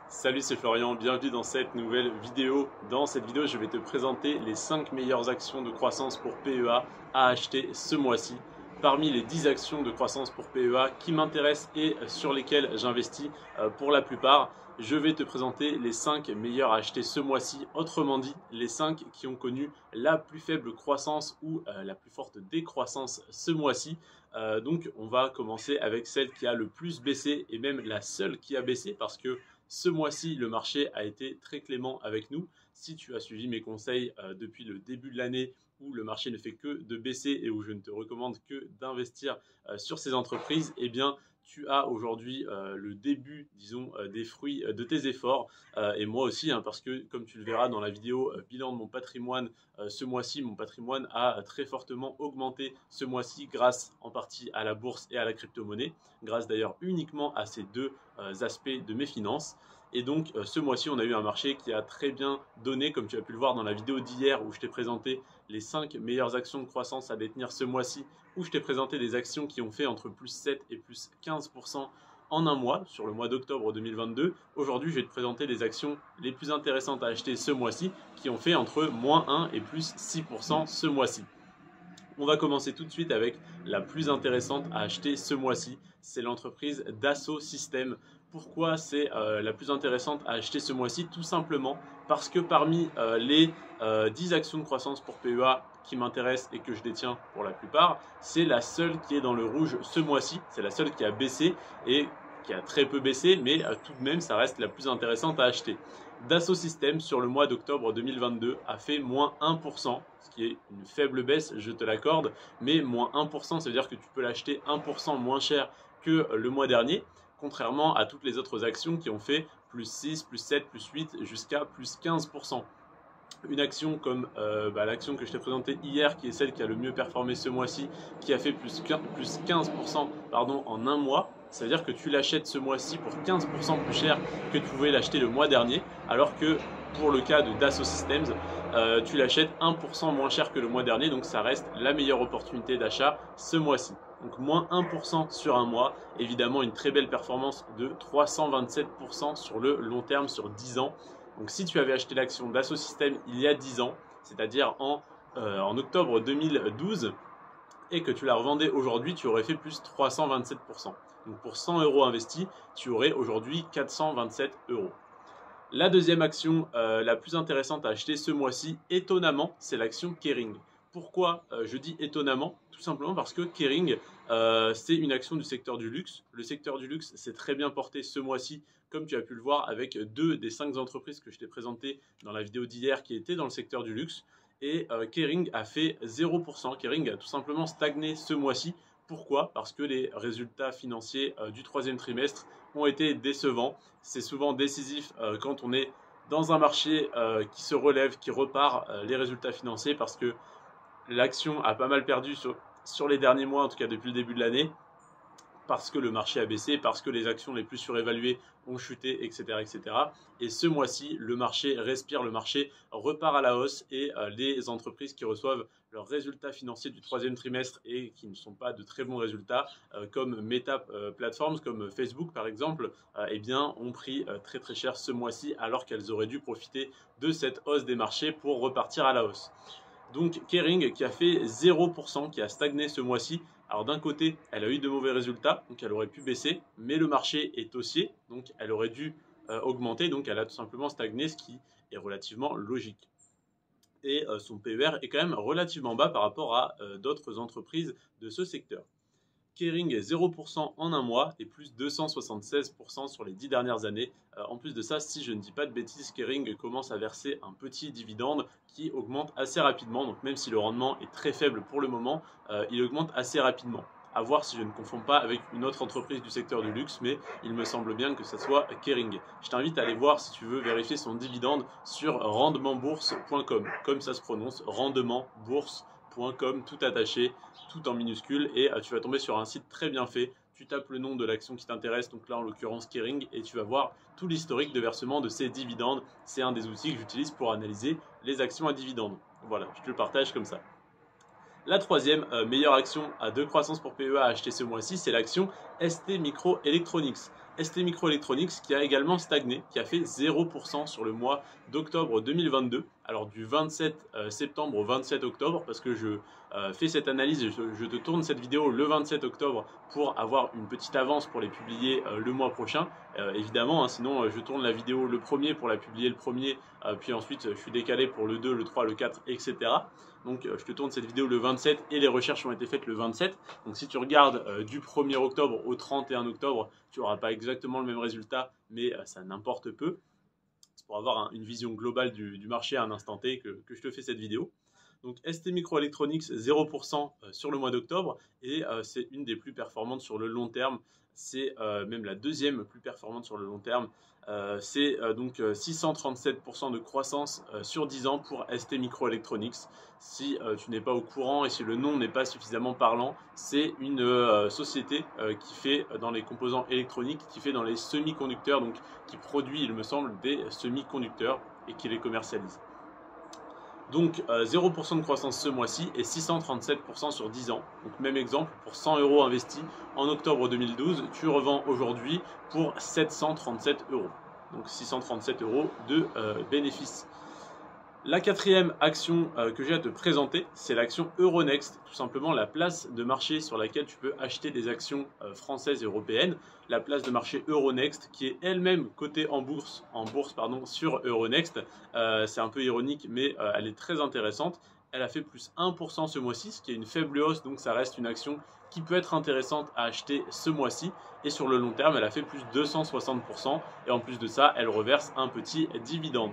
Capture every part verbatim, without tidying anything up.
Salut, c'est Florian, bienvenue dans cette nouvelle vidéo. Dans cette vidéo, je vais te présenter les cinq meilleures actions de croissance pour P E A à acheter ce mois-ci. Parmi les dix actions de croissance pour P E A qui m'intéressent et sur lesquelles j'investis pour la plupart, je vais te présenter les cinq meilleures à acheter ce mois-ci. Autrement dit, les cinq qui ont connu la plus faible croissance ou la plus forte décroissance ce mois-ci. Euh, donc, on va commencer avec celle qui a le plus baissé et même la seule qui a baissé parce que ce mois-ci, le marché a été très clément avec nous. Si tu as suivi mes conseils euh, depuis le début de l'année où le marché ne fait que de baisser et où je ne te recommande que d'investir euh, sur ces entreprises, eh bien, tu as aujourd'hui euh, le début, disons, euh, des fruits euh, de tes efforts. Euh, et moi aussi, hein, parce que comme tu le verras dans la vidéo euh, bilan de mon patrimoine, euh, ce mois-ci, mon patrimoine a très fortement augmenté ce mois-ci grâce en partie à la bourse et à la crypto-monnaie, grâce d'ailleurs uniquement à ces deux euh, aspects de mes finances. Et donc euh, ce mois-ci, on a eu un marché qui a très bien donné, comme tu as pu le voir dans la vidéo d'hier où je t'ai présenté les cinq meilleures actions de croissance à détenir ce mois-ci, où je t'ai présenté des actions qui ont fait entre plus sept et plus quinze pour cent en un mois, sur le mois d'octobre deux mille vingt-deux. Aujourd'hui, je vais te présenter les actions les plus intéressantes à acheter ce mois-ci, qui ont fait entre moins un et plus six pour cent ce mois-ci. On va commencer tout de suite avec la plus intéressante à acheter ce mois-ci, c'est l'entreprise Dassault Systèmes. Pourquoi c'est euh, la plus intéressante à acheter ce mois-ci? Tout simplement parce que parmi euh, les euh, dix actions de croissance pour P E A qui m'intéressent et que je détiens pour la plupart, c'est la seule qui est dans le rouge ce mois-ci, c'est la seule qui a baissé et qui a très peu baissé, mais euh, tout de même ça reste la plus intéressante à acheter. Dassault Systèmes sur le mois d'octobre deux mille vingt-deux a fait moins un pour cent, ce qui est une faible baisse, je te l'accorde, mais moins un pour cent, ça veut dire que tu peux l'acheter un pour cent moins cher que le mois dernier, contrairement à toutes les autres actions qui ont fait plus six, plus sept, plus huit, jusqu'à plus quinze pour cent. Une action comme euh, bah, l'action que je t'ai présentée hier, qui est celle qui a le mieux performé ce mois-ci, qui a fait plus quinze pour cent pardon, en un mois, ça veut dire que tu l'achètes ce mois-ci pour quinze pour cent plus cher que tu pouvais l'acheter le mois dernier, alors que pour le cas de Dassault Systems, euh, tu l'achètes un pour cent moins cher que le mois dernier, donc ça reste la meilleure opportunité d'achat ce mois-ci. Donc moins un pour cent sur un mois, évidemment une très belle performance de trois cent vingt-sept pour cent sur le long terme, sur dix ans. Donc si tu avais acheté l'action Dassault Systèmes il y a dix ans, c'est-à-dire en, euh, en octobre deux mille douze, et que tu la revendais aujourd'hui, tu aurais fait plus trois cent vingt-sept pour cent. Donc pour cent euros investis, tu aurais aujourd'hui quatre cent vingt-sept euros. La deuxième action euh, la plus intéressante à acheter ce mois-ci, étonnamment, c'est l'action Kering. Pourquoi euh, je dis étonnamment? Tout simplement parce que Kering, euh, c'est une action du secteur du luxe. Le secteur du luxe s'est très bien porté ce mois-ci, comme tu as pu le voir avec deux des cinq entreprises que je t'ai présentées dans la vidéo d'hier qui étaient dans le secteur du luxe. Et euh, Kering a fait zéro pour cent. Kering a tout simplement stagné ce mois-ci. Pourquoi? Parce que les résultats financiers euh, du troisième trimestre ont été décevants. C'est souvent décisif euh, quand on est dans un marché euh, qui se relève, qui repart euh, les résultats financiers, parce que l'action a pas mal perdu sur, sur les derniers mois, en tout cas depuis le début de l'année, parce que le marché a baissé, parce que les actions les plus surévaluées ont chuté, et cetera et cetera. Et ce mois-ci, le marché respire, le marché repart à la hausse et euh, les entreprises qui reçoivent leurs résultats financiers du troisième trimestre et qui ne sont pas de très bons résultats, euh, comme Meta euh, Platforms, comme Facebook par exemple, euh, eh bien, ont pris euh, très très cher ce mois-ci alors qu'elles auraient dû profiter de cette hausse des marchés pour repartir à la hausse. Donc Kering qui a fait zéro pour cent, qui a stagné ce mois-ci. Alors d'un côté, elle a eu de mauvais résultats, donc elle aurait pu baisser, mais le marché est haussier, donc elle aurait dû euh, augmenter, donc elle a tout simplement stagné, ce qui est relativement logique. Et euh, son P E R est quand même relativement bas par rapport à euh, d'autres entreprises de ce secteur. Kering est zéro pour cent en un mois et plus deux cent soixante-seize pour cent sur les dix dernières années. Euh, en plus de ça, si je ne dis pas de bêtises, Kering commence à verser un petit dividende qui augmente assez rapidement. Donc même si le rendement est très faible pour le moment, euh, il augmente assez rapidement. À voir si je ne confonds pas avec une autre entreprise du secteur du luxe, mais il me semble bien que ce soit Kering. Je t'invite à aller voir si tu veux vérifier son dividende sur rendement bourse point com, comme ça se prononce, rendement bourse point com, tout attaché, tout en minuscule, et tu vas tomber sur un site très bien fait. Tu tapes le nom de l'action qui t'intéresse, donc là en l'occurrence Kering, et tu vas voir tout l'historique de versement de ces dividendes. C'est un des outils que j'utilise pour analyser les actions à dividendes. Voilà, je te le partage comme ça. La troisième euh, meilleure action à de croissance pour P E A à acheter ce mois-ci, c'est l'action S T Microelectronics. S T Microelectronics qui a également stagné, qui a fait zéro pour cent sur le mois d'octobre deux mille vingt-deux. Alors du vingt-sept septembre au vingt-sept octobre, parce que je euh, fais cette analyse, je, je te tourne cette vidéo le vingt-sept octobre pour avoir une petite avance pour les publier euh, le mois prochain. Euh, évidemment, hein, sinon euh, je tourne la vidéo le premier pour la publier le premier, euh, puis ensuite je suis décalé pour le deux, le trois, le quatre, et cetera. Donc euh, je te tourne cette vidéo le vingt-sept et les recherches ont été faites le vingt-sept. Donc si tu regardes euh, du premier octobre au trente et un octobre, tu n'auras pas exactement le même résultat, mais euh, ça n'importe peu. C'est pour avoir un, une vision globale du, du marché à un instant T que, que je te fais cette vidéo. Donc S T Microelectronics zéro pour cent sur le mois d'octobre et euh, c'est une des plus performantes sur le long terme. C'est euh, même la deuxième plus performante sur le long terme. Euh, c'est euh, donc six cent trente-sept pour cent de croissance euh, sur dix ans pour S T Microelectronics. Si euh, tu n'es pas au courant et si le nom n'est pas suffisamment parlant, c'est une euh, société euh, qui fait dans les composants électroniques, qui fait dans les semi-conducteurs, donc qui produit, il me semble, des semi-conducteurs et qui les commercialise. Donc euh, zéro pour cent de croissance ce mois-ci et six cent trente-sept pour cent sur dix ans. Donc même exemple, pour cent euros investis en octobre deux mille douze, tu revends aujourd'hui pour sept cent trente-sept euros. Donc six cent trente-sept euros de euh, bénéfices. La quatrième action euh, que j'ai à te présenter, c'est l'action Euronext, tout simplement la place de marché sur laquelle tu peux acheter des actions euh, françaises et européennes, la place de marché Euronext qui est elle-même cotée en bourse, en bourse pardon, sur Euronext. Euh, c'est un peu ironique, mais euh, elle est très intéressante. Elle a fait plus un pour cent ce mois-ci, ce qui est une faible hausse, donc ça reste une action qui peut être intéressante à acheter ce mois-ci. Et sur le long terme, elle a fait plus deux cent soixante pour cent et en plus de ça, elle reverse un petit dividende.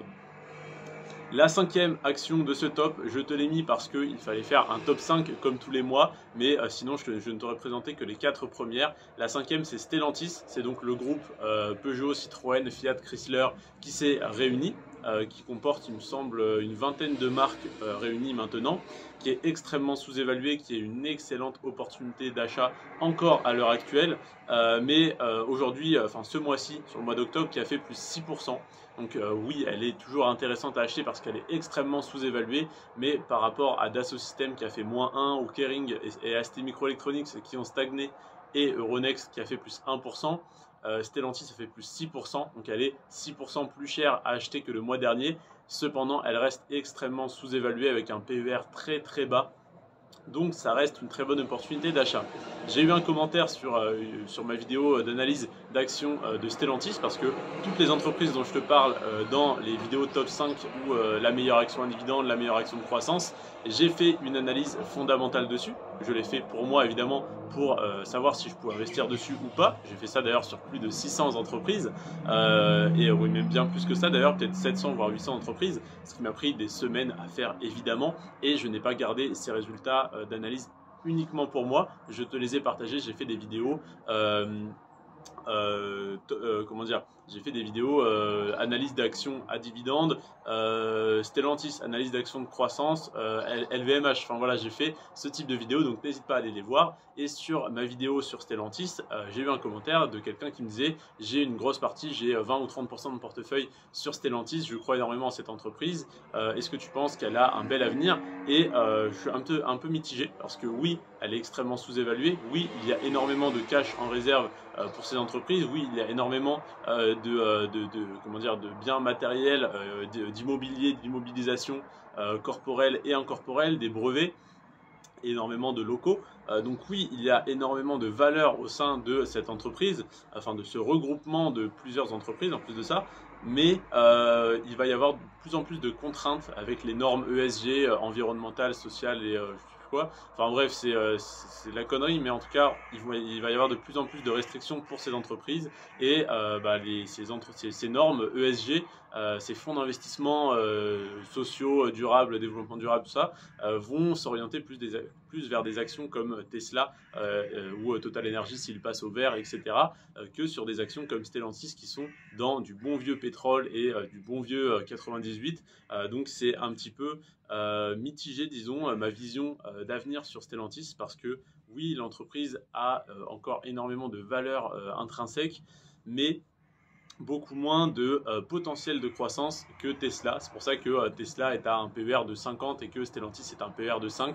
La cinquième action de ce top, je te l'ai mis parce qu'il fallait faire un top cinq comme tous les mois, mais euh, sinon je, te, je ne t'aurais présenté que les quatre premières. La cinquième c'est Stellantis, c'est donc le groupe euh, Peugeot, Citroën, Fiat, Chrysler qui s'est réuni, euh, qui comporte il me semble une vingtaine de marques euh, réunies maintenant, qui est extrêmement sous-évalué, qui est une excellente opportunité d'achat encore à l'heure actuelle, euh, mais euh, aujourd'hui, enfin ce mois-ci, sur le mois d'octobre, qui a fait plus six pour cent. Donc euh, oui, elle est toujours intéressante à acheter parce qu'elle est extrêmement sous-évaluée, mais par rapport à Dassault Systèmes qui a fait moins un, ou Kering et, et S T Microelectronics qui ont stagné, et Euronext qui a fait plus un pour cent, euh, Stellantis a fait plus six pour cent, donc elle est six pour cent plus chère à acheter que le mois dernier. Cependant, elle reste extrêmement sous-évaluée avec un P E R très très bas. Donc ça reste une très bonne opportunité d'achat. J'ai eu un commentaire sur, euh, sur ma vidéo d'analyse d'actions euh, de Stellantis parce que toutes les entreprises dont je te parle euh, dans les vidéos top cinq ou euh, la meilleure action à dividende, la meilleure action de croissance, j'ai fait une analyse fondamentale dessus. Je l'ai fait pour moi évidemment pour euh, savoir si je pouvais investir dessus ou pas. J'ai fait ça d'ailleurs sur plus de six cents entreprises euh, et oui, même bien plus que ça d'ailleurs, peut-être sept cents voire huit cents entreprises, ce qui m'a pris des semaines à faire évidemment, et je n'ai pas gardé ces résultats euh, d'analyse uniquement pour moi. Je te les ai partagés, j'ai fait des vidéos euh, euh, euh, comment dire, j'ai fait des vidéos euh, analyse d'actions à dividende, euh, Stellantis analyse d'actions de croissance, euh, L V M H, enfin voilà, j'ai fait ce type de vidéos, donc n'hésite pas à aller les voir. Et sur ma vidéo sur Stellantis, euh, j'ai eu un commentaire de quelqu'un qui me disait j'ai une grosse partie, j'ai vingt ou trente pour cent de mon portefeuille sur Stellantis, je crois énormément en cette entreprise, euh, est-ce que tu penses qu'elle a un bel avenir? Et euh, je suis un peu, un peu mitigé parce que oui, elle est extrêmement sous-évaluée, oui, il y a énormément de cash en réserve euh, pour ces entreprises, oui, il y a énormément euh, de, euh, de, de, comment dire, de biens matériels, euh, d'immobilier, d'immobilisation euh, corporelle et incorporelle, des brevets, énormément de locaux. Euh, donc oui, il y a énormément de valeur au sein de cette entreprise, enfin de ce regroupement de plusieurs entreprises en plus de ça, mais euh, il va y avoir de plus en plus de contraintes avec les normes E S G, euh, environnementales, sociales et euh, je sais plus quoi. Enfin bref, c'est euh, la connerie, mais en tout cas, il va, il va y avoir de plus en plus de restrictions pour ces entreprises et euh, bah, les, ces, entre, ces, ces normes E S G, euh, ces fonds d'investissement euh, sociaux, durables, développement durable, tout ça, euh, vont s'orienter plus, plus vers des actions comme Tesla euh, ou Total Energy s'il passe au vert, et cetera, euh, que sur des actions comme Stellantis qui sont dans du bon vieux pétrole et euh, du bon vieux euh, quatre-vingt-dix-huit. Euh, donc c'est un petit peu euh, mitigé, disons, euh, ma vision euh, d'avenir sur Stellantis parce que oui, l'entreprise a euh, encore énormément de valeur euh, intrinsèque, mais beaucoup moins de euh, potentiel de croissance que Tesla. C'est pour ça que euh, Tesla est à un P E R de cinquante et que Stellantis est à un P E R de cinq.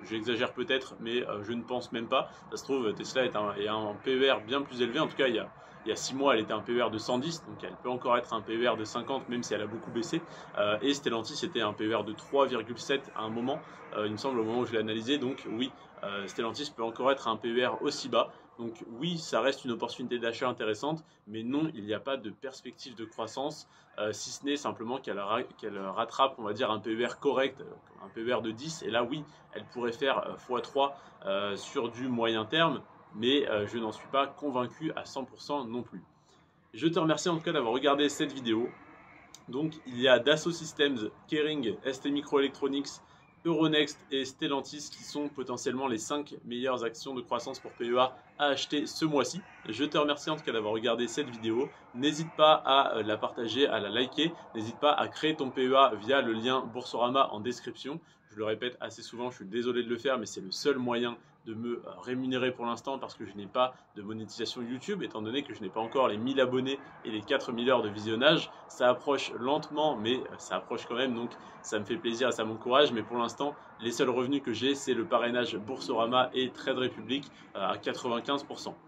j'exagère peut-être, mais euh, je ne pense même pas. Ça se trouve, Tesla est un, est un P E R bien plus élevé. En tout cas, il y a, il y a six mois, elle était un P E R de cent dix, donc elle peut encore être un P E R de cinquante, même si elle a beaucoup baissé. Euh, et Stellantis était un P E R de trois virgule sept à un moment, euh, il me semble, au moment où je l'ai analysé. Donc oui, euh, Stellantis peut encore être un P E R aussi bas. Donc oui, ça reste une opportunité d'achat intéressante, mais non, il n'y a pas de perspective de croissance, euh, si ce n'est simplement qu'elle ra qu'elle rattrape, on va dire, un P E R correct, un P E R de dix, et là oui, elle pourrait faire fois trois euh, sur du moyen terme, mais euh, je n'en suis pas convaincu à cent pour cent non plus. Je te remercie en tout cas d'avoir regardé cette vidéo. Donc il y a Dassault Systems, Kering, S T Microelectronics, Euronext et Stellantis qui sont potentiellement les cinq meilleures actions de croissance pour P E A à acheter ce mois-ci. Je te remercie en tout cas d'avoir regardé cette vidéo. N'hésite pas à la partager, à la liker. N'hésite pas à créer ton P E A via le lien Boursorama en description. Je le répète assez souvent, je suis désolé de le faire, mais c'est le seul moyen de me rémunérer pour l'instant parce que je n'ai pas de monétisation YouTube, étant donné que je n'ai pas encore les mille abonnés et les quatre mille heures de visionnage. Ça approche lentement, mais ça approche quand même, donc ça me fait plaisir et ça m'encourage. Mais pour l'instant, les seuls revenus que j'ai, c'est le parrainage Boursorama et Trade Republic à quatre-vingt-quinze pour cent.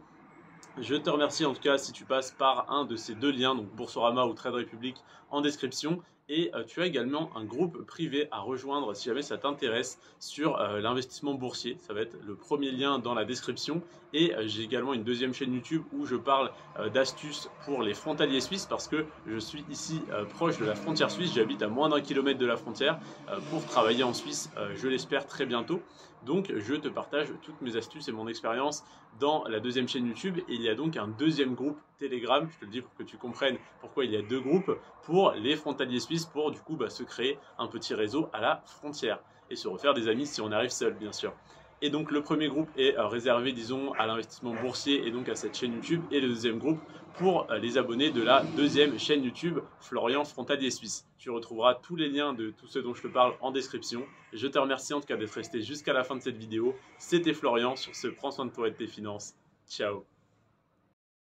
Je te remercie en tout cas si tu passes par un de ces deux liens, donc Boursorama ou Trade Republic en description. Et euh, tu as également un groupe privé à rejoindre si jamais ça t'intéresse sur euh, l'investissement boursier. Ça va être le premier lien dans la description. Et euh, j'ai également une deuxième chaîne YouTube où je parle euh, d'astuces pour les frontaliers suisses parce que je suis ici euh, proche de la frontière suisse. J'habite à moins d'un kilomètre de la frontière euh, pour travailler en Suisse, euh, je l'espère très bientôt. Donc je te partage toutes mes astuces et mon expérience dans la deuxième chaîne YouTube. Et il y a donc un deuxième groupe Telegram, je te le dis pour que tu comprennes pourquoi il y a deux groupes, pour les frontaliers suisses, pour du coup bah, se créer un petit réseau à la frontière et se refaire des amis si on arrive seul bien sûr. Et donc le premier groupe est euh, réservé disons à l'investissement boursier et donc à cette chaîne YouTube, et le deuxième groupe pour euh, les abonnés de la deuxième chaîne YouTube Florian Frontalier Suisse. Tu retrouveras tous les liens de tout ce dont je te parle en description. Je te remercie en tout cas d'être resté jusqu'à la fin de cette vidéo. C'était Florian, sur ce, prends soin de toi et de tes finances. Ciao.